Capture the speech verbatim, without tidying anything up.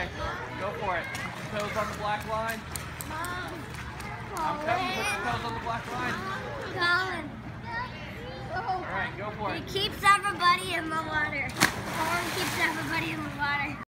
Okay, go for it. Toes on the black line. I'm coming. Put your toes on the black line. Colin. All right, go for it. He keeps everybody in the water. Colin keeps everybody in the water.